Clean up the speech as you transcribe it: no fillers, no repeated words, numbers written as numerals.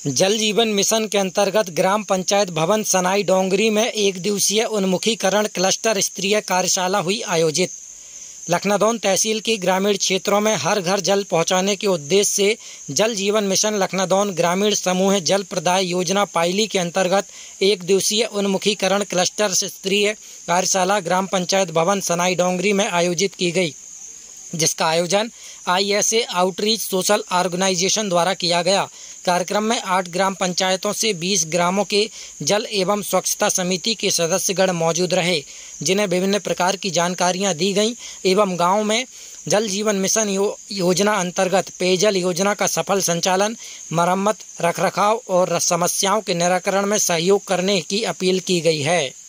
जल जीवन मिशन के अंतर्गत ग्राम पंचायत भवन सनाई डोंगरी में एक दिवसीय उन्मुखीकरण क्लस्टर स्तरीय कार्यशाला हुई आयोजित। लखनादौन तहसील की ग्रामीण क्षेत्रों में हर घर जल पहुंचाने के उद्देश्य से जल जीवन मिशन लखनादौन ग्रामीण समूह जल प्रदाय योजना पाइली के अंतर्गत एक दिवसीय उन्मुखीकरण क्लस्टर स्तरीय कार्यशाला ग्राम पंचायत भवन सनाई डोंगरी में आयोजित की गई, जिसका आयोजन ISA आउटरीच सोशल ऑर्गेनाइजेशन द्वारा किया गया। कार्यक्रम में 8 ग्राम पंचायतों से 20 ग्रामों के जल एवं स्वच्छता समिति के सदस्यगण मौजूद रहे, जिन्हें विभिन्न प्रकार की जानकारियां दी गईं एवं गांव में जल जीवन मिशन योजना अंतर्गत पेयजल योजना का सफल संचालन, मरम्मत, रखरखाव और समस्याओं के निराकरण में सहयोग करने की अपील की गई है।